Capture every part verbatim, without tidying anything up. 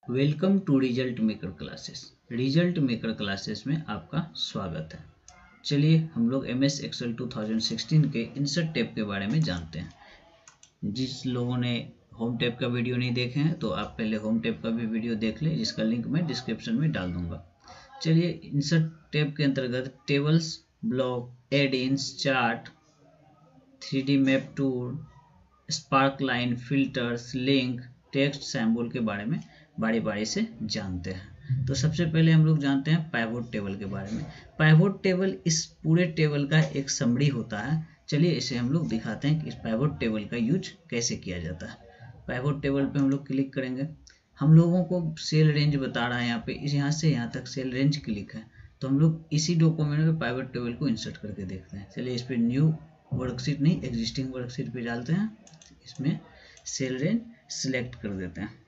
Welcome to result maker classes. Result maker classes में आपका स्वागत है। चलिए हम लोग M S Excel two thousand sixteen के इंसर्ट टैब के बारे में जानते हैं। जिस लोगों ने होम टैब का वीडियो नहीं देखे हैं तो आप पहले होम टैब का भी वीडियो देख लें, जिसका लिंक मैं डिस्क्रिप्शन में डाल दूंगा। चलिए इंसर्ट टैब के अंतर्गत tables, block, add ins, chart, three D map tool, spark line, filters, link, text, symbol के बारे में बारी बारी से जानते हैं। तो सबसे पहले हम लोग जानते हैं पाइवोट टेबल के बारे में। पाइवोट टेबल इस पूरे टेबल का एक समरी होता है। चलिए इसे हम लोग दिखाते हैं कि इस पाइवोट टेबल का यूज कैसे किया जाता है। पाइवोट टेबल पे हम लोग क्लिक करेंगे। हम लोगों को सेल रेंज बता रहा है यहाँ पे, इस यहाँ से यहाँ तक सेल रेंज क्लिक है। तो हम लोग इसी डॉक्यूमेंट में पाइवोट टेबल को इंसर्ट करके देखते हैं। चलिए इस पर न्यू वर्कशीट नहीं, एग्जिस्टिंग वर्कशीट पे डालते हैं। इसमें सेल रेंज सिलेक्ट कर देते हैं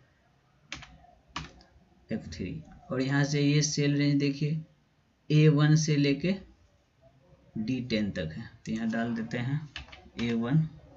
एफ थ्री, और यहाँ से ये सेल रेंज देखिए ए वन से लेके डी टेन तक है। तो यहाँ डाल देते हैं ए वन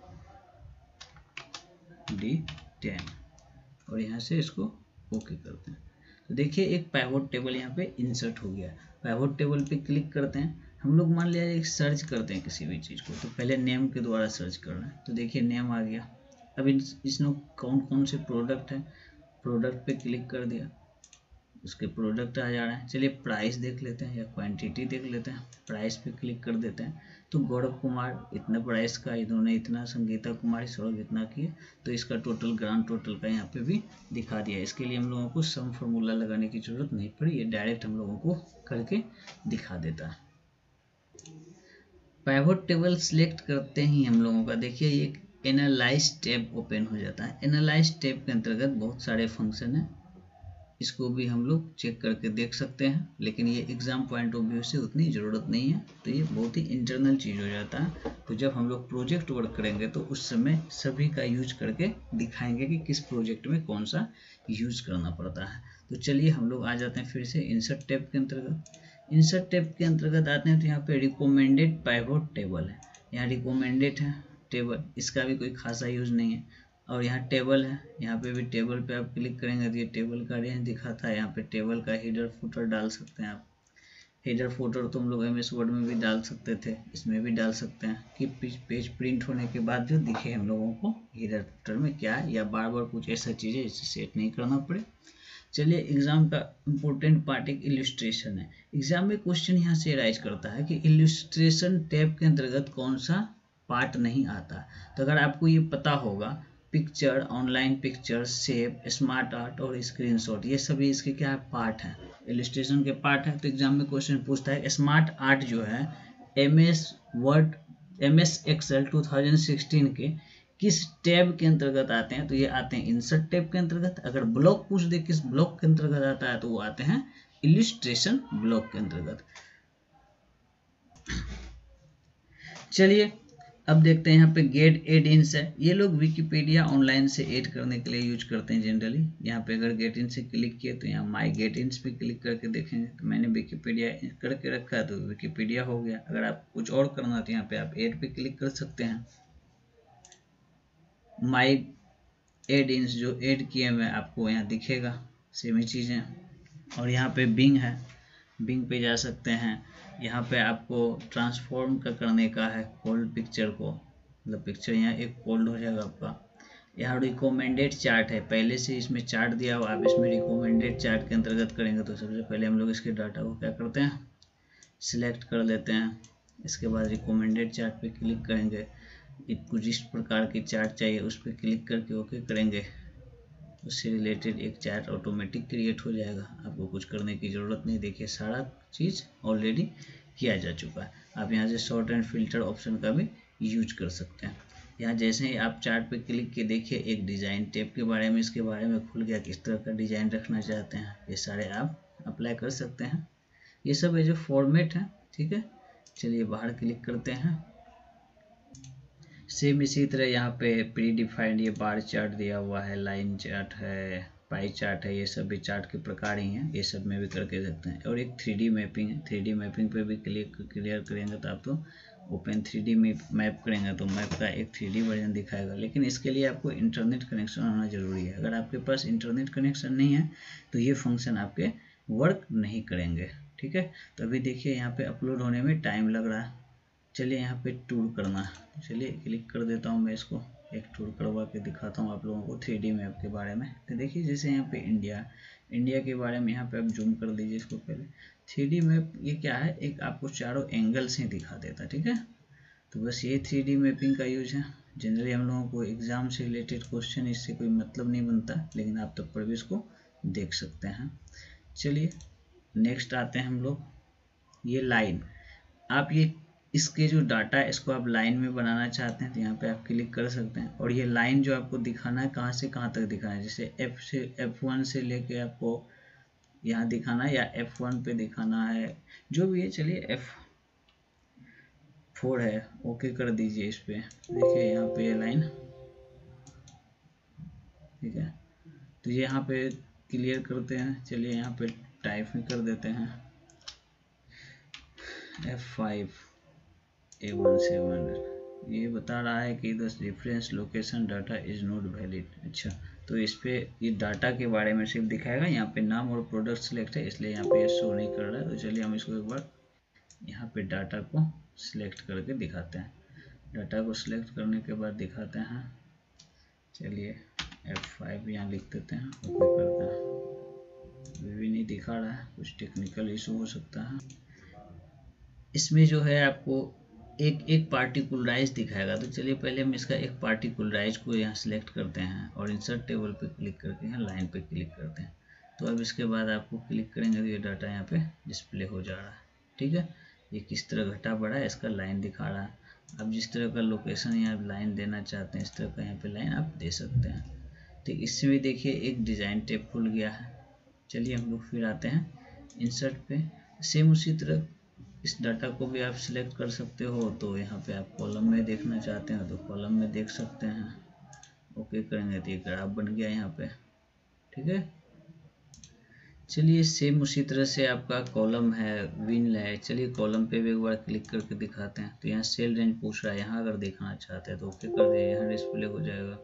डी टेन और यहाँ से इसको ओके करते हैं। तो देखिए एक पाइवोट टेबल यहाँ पे इंसर्ट हो गया। पाइवोट टेबल पे क्लिक करते हैं। हम लोग मान लिया एक सर्च करते हैं किसी भी चीज़ को, तो पहले नेम के द्वारा सर्च कर रहे हैं। तो देखिए नेम आ गया। अब इसमें कौन कौन से प्रोडक्ट है, प्रोडक्ट पे क्लिक कर दिया, उसके प्रोडक्ट आ जा रहे हैं। चलिए प्राइस देख लेते हैं या क्वांटिटी देख लेते हैं। प्राइस पे क्लिक कर देते हैं। तो गौरव कुमार इतना प्राइस का, इन्होंने इतना, संगीता कुमारी सौरभ इतना किए, तो इसका टोटल ग्रांड टोटल का यहाँ पे भी दिखा दिया। इसके लिए हम लोगों को सम फॉर्मूला लगाने की जरूरत नहीं पड़ी, ये डायरेक्ट हम लोगों को करके दिखा देता है। पाइवोट टेबल सिलेक्ट करते ही हम लोगों का देखिए एक एनालाइज टैब ओपन हो जाता है। एनालाइज टैब के अंतर्गत बहुत सारे फंक्शन हैं, इसको भी हम लोग चेक करके देख सकते हैं, लेकिन ये एग्जाम पॉइंट ऑफ व्यू से उतनी ज़रूरत नहीं है। तो ये बहुत ही इंटरनल चीज़ हो जाता है। तो जब हम लोग प्रोजेक्ट वर्क करेंगे तो उस समय सभी का यूज करके दिखाएंगे कि किस प्रोजेक्ट में कौन सा यूज करना पड़ता है। तो चलिए हम लोग आ जाते हैं फिर से इंसर्ट टैब के अंतर्गत। इंसर्ट टैब के अंतर्गत आते हैं तो यहाँ पे रिकमेंडेड पाइवोट टेबल है। यहाँ रिकमेंडेड है टेबल, इसका भी कोई खासा यूज नहीं है। और यहाँ टेबल है, यहाँ पे भी टेबल पे आप क्लिक करेंगे तो ये टेबल का रेंज दिखाता है। यहाँ पे टेबल का हेडर फुटर डाल सकते हैं आप। हेडर फुटर तो हम लोग एम एस वर्ड में भी डाल सकते थे, इसमें भी डाल सकते हैं कि पेज प्रिंट होने के बाद जो दिखे हम लोगों को हेडर फुटर में क्या है, या बार बार कुछ ऐसा चीज़ है जिसे सेट नहीं करना पड़े। चलिए एग्जाम का इम्पोर्टेंट पार्ट एक इल्यूस्ट्रेशन है। एग्जाम में क्वेश्चन यहाँ से राइज करता है कि इल्यूस्ट्रेशन टैब के अंतर्गत कौन सा पार्ट नहीं आता। तो अगर आपको ये पता होगा, picture, online picture, save, smart art और स्क्रीनशॉट, ये सभी इसके क्या है, पार्ट हैं, इलस्ट्रेशन के पार्ट है। तो एग्जाम में क्वेश्चन पूछता है स्मार्ट आर्ट जो है M S Word, M S Excel two thousand sixteen के किस टैब के अंतर्गत आते हैं। तो ये आते हैं इंसर्ट टैब के अंतर्गत। अगर ब्लॉक पूछ दे किस ब्लॉक के अंतर्गत आता है तो वो आते हैं इलस्ट्रेशन ब्लॉक के अंतर्गत। चलिए अब देखते हैं यहाँ पे गेट एड इन्स है। ये लोग विकिपीडिया ऑनलाइन से ऐड करने के लिए यूज करते हैं जनरली। यहाँ पे अगर गेट इन से क्लिक किए तो यहाँ माई गेट इन्स पे क्लिक करके देखेंगे तो मैंने विकिपीडिया करके रखा है तो विकिपीडिया हो गया। अगर आप कुछ और करना तो यहाँ पे आप ऐड पे क्लिक कर सकते हैं। माई एड इन्स जो ऐड किए हुए आपको यहाँ दिखेगा, सेम ही चीज़ें। और यहाँ पे बिंग है, बिंग पे जा सकते हैं। यहाँ पे आपको ट्रांसफॉर्म का करने का है कोल्ड पिक्चर को, मतलब पिक्चर यहाँ एक कोल्ड हो जाएगा आपका। यहाँ रिकमेंडेड चार्ट है, पहले से इसमें चार्ट दिया हुआ, आप इसमें रिकमेंडेड चार्ट के अंतर्गत करेंगे तो सबसे पहले हम लोग इसके डाटा को क्या करते हैं, सिलेक्ट कर लेते हैं। इसके बाद रिकमेंडेड चार्ट पे क्लिक करेंगे, कुछ जिस प्रकार की चार्ट चाहिए उस पर क्लिक करके ओके करेंगे, उससे रिलेटेड एक चार्ट ऑटोमेटिक क्रिएट हो जाएगा। आपको कुछ करने की ज़रूरत नहीं। देखिए सारा चीज़ ऑलरेडी किया जा चुका है। आप यहाँ से शॉर्ट एंड फिल्टर ऑप्शन का भी यूज कर सकते हैं। यहाँ जैसे ही आप चार्ट पे क्लिक किए देखिए एक डिज़ाइन टैब के बारे में, इसके बारे में खुल गया, किस तरह का डिज़ाइन रखना चाहते हैं ये सारे आप अप्लाई कर सकते हैं। ये सब है जो फॉर्मेट है, ठीक है। चलिए बाहर क्लिक करते हैं। सेम इसी तरह यहाँ पे प्री डिफाइंड ये बार चार्ट दिया हुआ है, लाइन चार्ट है, पाई चार्ट है, ये सब भी चार्ट के प्रकार ही हैं, ये सब में भी करके सकते हैं। और एक थ्री डी मैपिंग है, थ्री डी मैपिंग पे भी क्लिक क्लियर करेंगे तो आपको ओपन थ्री डी में मैप करेंगे तो मैप का एक थ्री डी वर्जन दिखाएगा, लेकिन इसके लिए आपको इंटरनेट कनेक्शन होना ज़रूरी है। अगर आपके पास इंटरनेट कनेक्शन नहीं है तो ये फंक्शन आपके वर्क नहीं करेंगे, ठीक है। तो अभी देखिए यहाँ पे अपलोड होने में टाइम लग रहा है। चलिए यहाँ पे टूर करना है, चलिए क्लिक कर देता हूँ मैं इसको, एक टूर करवा के दिखाता हूँ आप लोगों को थ्री डी मैप के बारे में। तो देखिए जैसे यहाँ पे इंडिया इंडिया के बारे में यहाँ पे आप जूम कर दीजिए इसको। पहले थ्री डी मैप ये क्या है, एक आपको चारों एंगल से दिखा देता, ठीक है। तो बस ये थ्री डी मैपिंग का यूज है। जनरली हम लोगों को एग्जाम से रिलेटेड क्वेश्चन इससे कोई मतलब नहीं बनता, लेकिन आप तब पर भी इसको देख सकते हैं। चलिए नेक्स्ट आते हैं हम लोग, ये लाइन। आप ये इसके जो डाटा है इसको आप लाइन में बनाना चाहते हैं तो यहाँ पे आप क्लिक कर सकते हैं। और ये लाइन जो आपको दिखाना है कहाँ से कहाँ तक दिखाना है, जैसे एफ से एफ वन से लेके आपको यहाँ दिखाना है या एफ वन पे दिखाना है, जो भी है। चलिए एफ फोर है, ओके कर दीजिए इस पे। देखिए यहाँ पे ये लाइन, ठीक है। तो ये यहाँ पे क्लियर करते हैं। चलिए यहाँ पे टाइप में कर देते हैं F five A one seven. ये बता रहा है कि the reference location data is not valid. अच्छा, तो इस पे ये डाटा के बारे में सिर्फ दिखाएगा, यहाँ पे नाम और प्रोडक्ट सिलेक्ट है इसलिए यहाँ पे ये शो नहीं कर रहा है। तो चलिए हम इसको एक बार यहाँ पे डाटा को सिलेक्ट करके दिखाते हैं। डाटा को सिलेक्ट करने के बाद दिखाते हैं। चलिए एफ फाइव यहाँ लिख देते हैं, ओके करते हैं। अभी भी नहीं दिखा रहा है, कुछ टेक्निकल इशू हो सकता है। इसमें जो है आपको एक एक पार्टिकुलराइज दिखाएगा। तो चलिए पहले हम इसका एक पार्टिकुलराइज को यहाँ सिलेक्ट करते हैं और इंसर्ट टेबल पे क्लिक करके यहाँ लाइन पे क्लिक करते हैं। तो अब इसके बाद आपको क्लिक करेंगे तो ये डाटा यहाँ पे डिस्प्ले हो जा रहा है, ठीक है। ये किस तरह घटा बढ़ा है इसका लाइन दिखा रहा है। अब जिस तरह का लोकेशन यहाँ लाइन देना चाहते हैं इस तरह का यहाँ पे लाइन आप दे सकते हैं। तो इससे भी देखिए एक डिज़ाइन टेप खुल गया है। चलिए हम लोग फिर आते हैं इंसर्ट पे। सेम उसी तरह इस डाटा को भी आप सिलेक्ट कर सकते हो। तो यहाँ पे आप कॉलम में देखना चाहते हैं तो कॉलम में देख सकते हैं, ओके करेंगे तो ये ग्राफ बन गया यहाँ पे, ठीक है। चलिए सेम उसी तरह से आपका कॉलम है, विन है। चलिए कॉलम पे भी एक बार क्लिक करके दिखाते हैं। तो यहाँ सेल रेंज पूछ रहा है, यहाँ अगर देखना चाहते हैं तो ओके कर दिए, यहाँ डिस्प्ले हो जाएगा।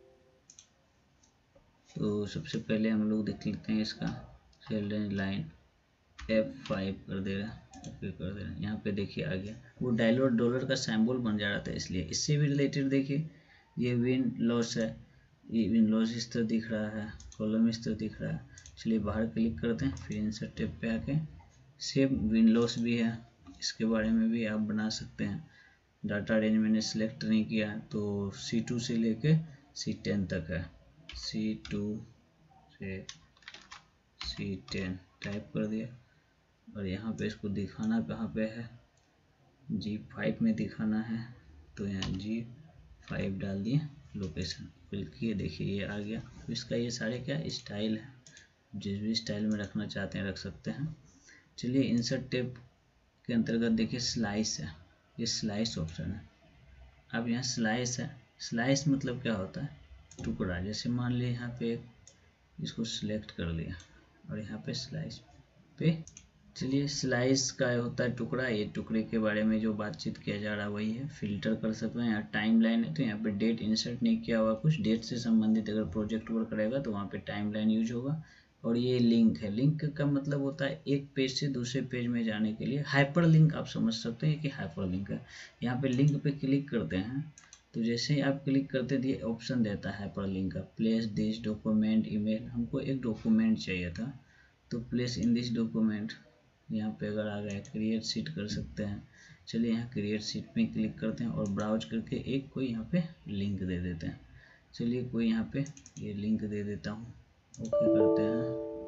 तो सबसे पहले हम लोग देख लेते हैं इसका cell range line F five कर दे रहा है, ओके कर दे रहे हैं। यहाँ पे देखिए आ गया, वो डायलर डॉलर का सिंबल बन जा रहा था इसलिए। इससे भी रिलेटेड देखिए ये विन लॉस है, ये विन लॉस इस तरह दिख रहा है, कॉलम इस तरह दिख रहा है। चलिए बाहर क्लिक करते हैं, फिर इंसर्ट टैब पे आके सेम विन लॉस भी है, इसके बारे में भी आप बना सकते हैं। डाटा रेंज मैंने सिलेक्ट नहीं किया तो सी टू से लेके सी टेन तक है, सी टू से सी टेन टाइप कर दिया। और यहाँ पे इसको दिखाना कहाँ पे है, जी फाइव में दिखाना है तो यहाँ जी फाइव डाल दिए, लोकेशन क्लिक किए, देखिए ये आ गया। तो इसका ये सारे क्या स्टाइल है, जिस भी स्टाइल में रखना चाहते हैं रख सकते हैं। चलिए इंसर्ट टैब के अंतर्गत देखिए स्लाइस है, ये स्लाइस ऑप्शन है। अब यहाँ स्लाइस है, स्लाइस मतलब क्या होता है, टुकड़ा। जैसे मान लीजिए यहाँ पे इसको सिलेक्ट कर लिया और यहाँ पे स्लाइस पे, चलिए स्लाइस का होता है टुकड़ा। ये टुकड़े के बारे में जो बातचीत किया जा रहा है वही है। फिल्टर कर सकते हैं, यहाँ टाइम लाइन है तो यहाँ पे डेट इंसर्ट नहीं किया हुआ, कुछ डेट से संबंधित अगर प्रोजेक्ट वर्क करेगा तो वहाँ पे टाइम लाइन यूज होगा। और ये लिंक है, लिंक का मतलब होता है एक पेज से दूसरे पेज में जाने के लिए। हाइपर लिंक आप समझ सकते हैं कि हाइपर लिंक है। यहाँ पे लिंक पे क्लिक करते हैं तो जैसे ही आप क्लिक करते हैं ये ऑप्शन देता है हाइपर लिंक का, प्लेस दिस डॉक्यूमेंट ईमेल। हमको एक डॉक्यूमेंट चाहिए था तो प्लेस इन दिस डॉक्यूमेंट, यहाँ पे अगर आ गया क्रिएट सीट कर सकते हैं। चलिए यहाँ क्रिएट सीट में क्लिक करते हैं और ब्राउज करके एक कोई यहाँ पे लिंक दे देते हैं। चलिए कोई यहाँ पे ये लिंक दे देता हूँ, ओके करते हैं।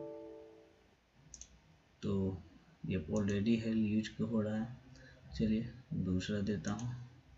तो ये ऑलरेडी है यूज हो रहा है। चलिए दूसरा देता हूँ,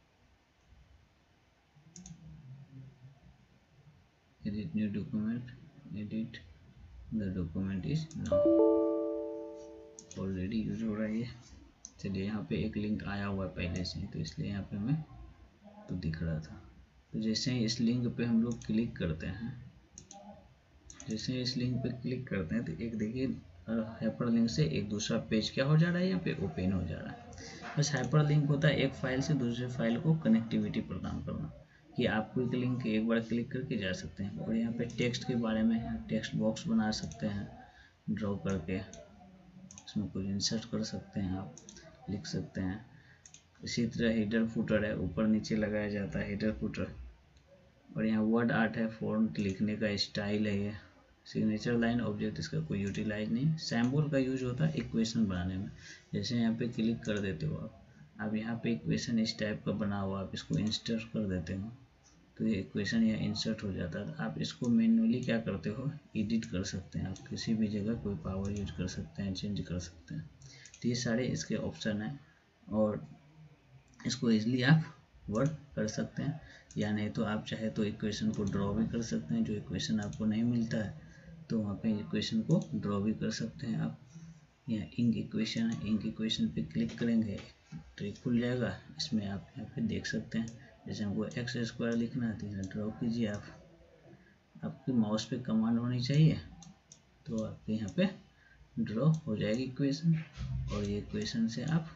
edit new document, edit the document is now, already use हो रहा है ये। चलिए यहाँ पे एक लिंक आया हुआ है पहले से तो इसलिए यहाँ पे मैं तो दिख रहा था। तो जैसे ही इस लिंक पे हम लोग क्लिक करते हैं, जैसे ही इस लिंक पे क्लिक करते हैं तो एक देखिए हाइपर लिंक से एक दूसरा पेज क्या हो जा रहा है, यहाँ पे ओपन हो जा रहा है। बस हाइपर लिंक होता है एक फाइल से दूसरे फाइल को कनेक्टिविटी प्रदान करना, कि आप क्विक लिंक एक बार क्लिक करके जा सकते हैं। और यहाँ पे टेक्स्ट के बारे में है, टेक्स्ट बॉक्स बना सकते हैं ड्रॉ करके, इसमें कुछ इंसर्ट कर सकते हैं, आप लिख सकते हैं। इसी तरह हेडर फुटर है, ऊपर नीचे लगाया जाता है हेडर फुटर। और यहाँ वर्ड आर्ट है, फॉन्ट लिखने का स्टाइल है ये। सिग्नेचर लाइन ऑब्जेक्ट इसका कोई यूटिलाइज नहीं। सैम्बल का यूज होता है इक्वेशन बनाने में, जैसे यहाँ पे क्लिक कर देते हो आप अब यहाँ पे इक्वेशन इस टाइप का बना हुआ, आप इसको इंसर्ट कर देते हो तो ये इक्वेशन यहाँ इंसर्ट हो जाता है। आप इसको मैन्युअली क्या करते हो, एडिट कर सकते हैं, आप किसी भी जगह कोई पावर यूज कर सकते हैं, चेंज कर सकते हैं। तो ये सारे इसके ऑप्शन हैं और इसको इजीली आप वर्क कर सकते हैं, या नहीं तो आप चाहे तो इक्वेशन को ड्रॉ भी कर सकते हैं। जो इक्वेशन आपको नहीं मिलता है तो वहाँ पे इक्वेशन को ड्रॉ भी कर सकते हैं आप। यहाँ इंक इक्वेशन है, इंक इक्वेशन पे क्लिक करेंगे तो ये खुल जाएगा। इसमें आप यहाँ पे देख सकते हैं, जैसे हमको एक्स स्क्वायर लिखना है तो यहाँ ड्रॉ कीजिए आप। आपके माउस पे कमांड होनी चाहिए तो आपके यहाँ पे ड्रॉ हो जाएगी इक्वेशन, और ये इक्वेशन से आप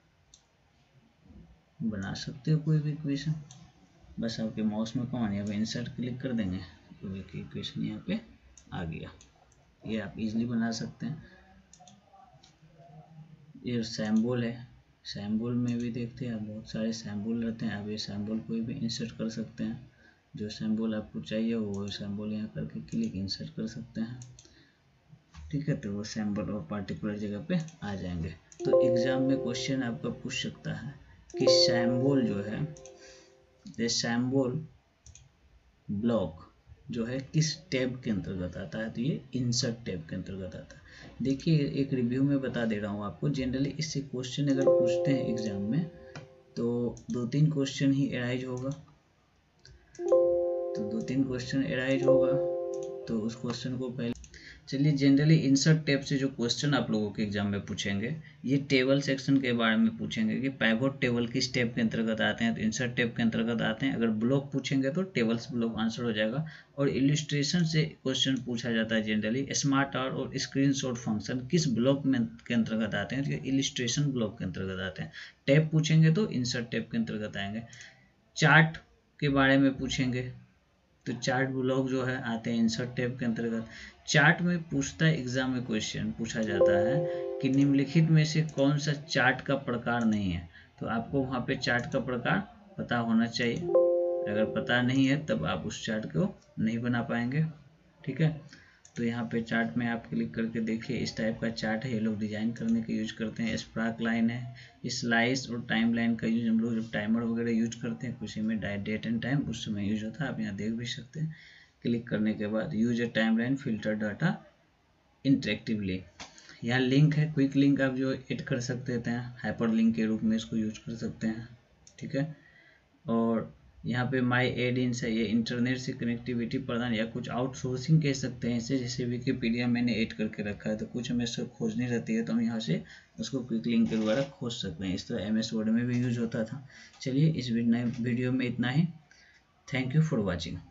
बना सकते हो कोई भी इक्वेशन। बस आपके माउस में कमांड यहाँ पे इंसर्ट क्लिक कर देंगे तो एक इक्वेशन यहाँ पे आ गया। ये आप इजीली बना सकते हैं। ये सैम्बल है, सैम्बल में भी देखते हैं आप बहुत सारे सैम्बल रहते हैं। आप ये सैम्बल कोई भी इंसर्ट कर सकते हैं, जो सैम्बल आपको चाहिए वो सैम्बल यहाँ करके क्लिक इंसर्ट कर सकते हैं, ठीक है। तो वो सैम्बल और पार्टिकुलर जगह पे आ जाएंगे। तो एग्जाम में क्वेश्चन आपका पूछ सकता है कि सैम्बल जो है, ये सैम्बल ब्लॉक जो है किस टैब के अंतर्गत आता है, तो ये इंसर्ट टैब के अंतर्गत आता है। देखिए एक रिव्यू में बता दे रहा हूँ आपको, जनरली इससे क्वेश्चन अगर पूछते हैं एग्जाम में तो दो तीन क्वेश्चन ही एराइज होगा, तो दो तीन क्वेश्चन एराइज होगा तो उस क्वेश्चन को पहले चलिए। जनरली इंसर्ट टैब से जो क्वेश्चन आप लोगों के एग्जाम में पूछेंगे, ये टेबल सेक्शन के बारे में पूछेंगे कि पाइवट टेबल किस टैब के अंतर्गत आते हैं, तो इंसर्ट टैब के अंतर्गत आते हैं। अगर ब्लॉक पूछेंगे तो टेबल्स ब्लॉक आंसर हो जाएगा। और इलिस्ट्रेशन से क्वेश्चन पूछा जाता है जनरली, स्मार्ट आर्ट और स्क्रीनशॉट फंक्शन किस ब्लॉक में के अंतर्गत आते हैं, तो इलिस्ट्रेशन ब्लॉक के अंतर्गत आते हैं। टैब पूछेंगे तो इंसर्ट टैब के अंतर्गत आएंगे। चार्ट के बारे में पूछेंगे तो चार्ट ब्लॉक जो है आते हैं इंसर्ट टैब के अंतर्गत। चार्ट में पूछता है एग्जाम में क्वेश्चन पूछा जाता है कि निम्नलिखित में से कौन सा चार्ट का प्रकार नहीं है, तो आपको वहाँ पे चार्ट का प्रकार पता होना चाहिए। अगर पता नहीं है तब आप उस चार्ट को नहीं बना पाएंगे, ठीक है। तो यहाँ पे चार्ट में आप क्लिक करके देखिए, इस टाइप का चार्ट है, ये लोग डिजाइन करने के यूज करते हैं। स्पार्क लाइन है, स्लाइस और टाइम लाइन का यूज हम लोग जब टाइमर वगैरह यूज करते हैं कुछ में डेट एंड टाइम उस समय यूज होता है। आप यहाँ देख भी सकते हैं। क्लिक करने के बाद use a time line filter data interactively. यहाँ लिंक है, क्विक लिंक आप जो एड कर सकते हैं हाइपर लिंक के रूप में इसको यूज कर सकते हैं, ठीक है। और यहाँ पे माई एड इन्स है, ये इंटरनेट से कनेक्टिविटी प्रदान या कुछ आउटसोर्सिंग कह सकते हैं इसे। जैसे विकिपीडिया मैंने ऐड करके रखा है तो कुछ हमें सब खोजनी रहती है तो हम यहाँ से उसको क्विक लिंक के द्वारा खोज सकते हैं। इस तरह एम एस वर्ड में भी यूज होता था। चलिए इस वीडियो में इतना ही। Thank you for watching.